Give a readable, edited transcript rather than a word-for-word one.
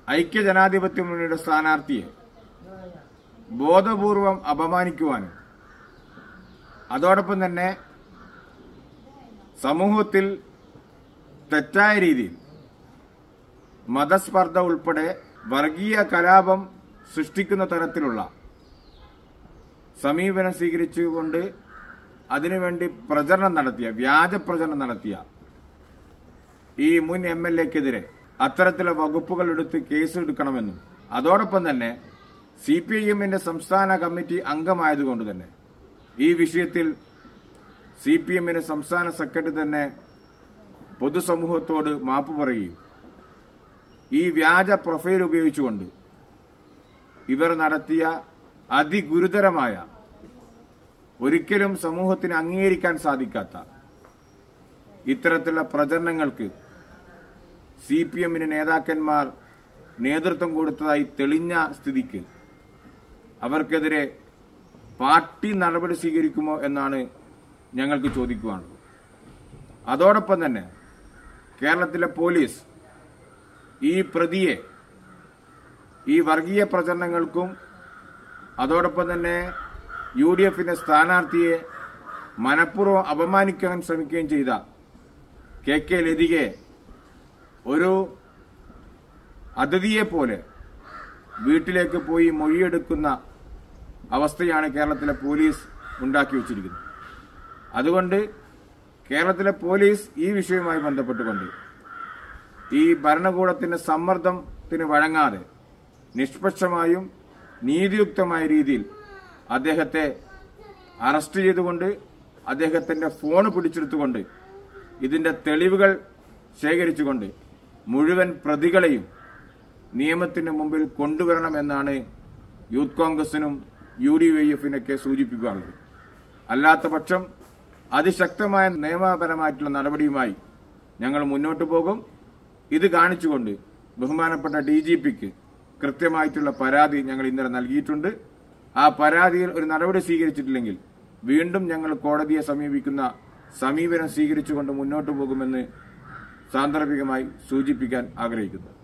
ഐക്യജനാധിപത്യ മുന്നണിയുടെ സ്ഥാനാർത്ഥിയെ ബോധപൂർവം അപമാനിക്കുവാനും അതോടൊപ്പം തന്നെ സമൂഹത്തിൽ തെറ്റായ രീതിയിൽ മതസ്പർദ്ധ ഉൾപ്പെടെ വർഗീയ കലാപം സൃഷ്ടിക്കുന്ന തരത്തിലുള്ള സമീപനം സ്വീകരിച്ചുകൊണ്ട് അതിനുവേണ്ടി പ്രചരണം നടത്തിയ വ്യാജ പ്രചരണം നടത്തിയ ഈ മുൻ MLA-ക്കെതിരെ അത്തരത്തിലുള്ള വകുപ്പുകൾ എടുത്ത് കേസെടുക്കണമെന്നും അതോടൊപ്പം തന്നെ CPIM-ന്റെ സംസ്ഥാന കമ്മിറ്റി അംഗമായതുകൊണ്ട് തന്നെ ഈ വിഷയത്തിൽ CPM-ന്റെ സംസ്ഥാന സെക്രട്ടറി തന്നെ പൊതുസമൂഹത്തോട് മാപ്പ് പറയുകയും ഈ വ്യാജ പ്രൊഫൈൽ ഉപയോഗിച്ചുകൊണ്ട് ഇവർ നടത്തിയ അതിഗുരുതരമായ ഒരിക്കലും സമൂഹത്തിന് അംഗീകരിക്കാൻ സാധിക്കാത്ത ഇത്തരത്തിലുള്ള പ്രചരണങ്ങൾക്ക് CPM-ന് നേതാക്കന്മാർ നേതൃത്വം കൊടുത്തതായി തെളിഞ്ഞ സ്ഥിതിക്ക് അവർക്കെതിരെ പാർട്ടി നടപടി സ്വീകരിക്കുമോ എന്നാണ് ഞങ്ങൾക്ക് ചോദിക്കുവാനുള്ളത്. അതോടൊപ്പം തന്നെ കേരളത്തിലെ പോലീസ് ഈ പ്രതിയെ ഈ വർഗീയ പ്രചരണങ്ങൾക്കും അതോടൊപ്പം തന്നെ UDF-ന്റെ സ്ഥാനാർത്ഥിയെ മനഃപൂർവ്വം അപമാനിക്കാൻ ശ്രമിക്കുകയും ചെയ്ത KK ലതികയെ ഒരു അതിഥിയെ പോലെ വീട്ടിലേക്ക് പോയി മൊഴിയെടുക്കുന്ന അവസ്ഥയാണ് കേരളത്തിലെ പോലീസ് ഉണ്ടാക്കി വച്ചിരിക്കുന്നത്. അതുകൊണ്ട് കേരളത്തിലെ പോലീസ് ഈ വിഷയവുമായി ബന്ധപ്പെട്ടുകൊണ്ട് ഈ ഭരണകൂടത്തിന്റെ സമ്മർദ്ദത്തിന് വഴങ്ങാതെ നിഷ്പക്ഷമായും നീതിയുക്തമായ രീതിയിൽ അദ്ദേഹത്തെ അറസ്റ്റ് ചെയ്തുകൊണ്ട് അദ്ദേഹത്തിന്റെ ഫോൺ പിടിച്ചെടുത്തുകൊണ്ട് ഇതിന്റെ തെളിവുകൾ ശേഖരിച്ചുകൊണ്ട് മുഴുവൻ പ്രതികളെയും നിയമത്തിന് മുമ്പിൽ കൊണ്ടുവരണമെന്നാണ് യൂത്ത് കോൺഗ്രസിനും UDYF-നൊക്കെ സൂചിപ്പിക്കാറുള്ളത്. അല്ലാത്ത പക്ഷം അതിശക്തമായ നിയമപരമായിട്ടുള്ള നടപടിയുമായി ഞങ്ങൾ മുന്നോട്ട് പോകും. ഇത് കാണിച്ചുകൊണ്ട് ബഹുമാനപ്പെട്ട DGP-ക്ക് കൃത്യമായിട്ടുള്ള പരാതി ഞങ്ങൾ ഇന്നലെ നൽകിയിട്ടുണ്ട്. ആ പരാതിയിൽ ഒരു നടപടി സ്വീകരിച്ചിട്ടില്ലെങ്കിൽ വീണ്ടും ഞങ്ങൾ കോടതിയെ സമീപിക്കുന്ന സമീപനം സ്വീകരിച്ചുകൊണ്ട് മുന്നോട്ട് പോകുമെന്ന് സാന്ദർഭികമായി സൂചിപ്പിക്കാൻ ആഗ്രഹിക്കുന്നു.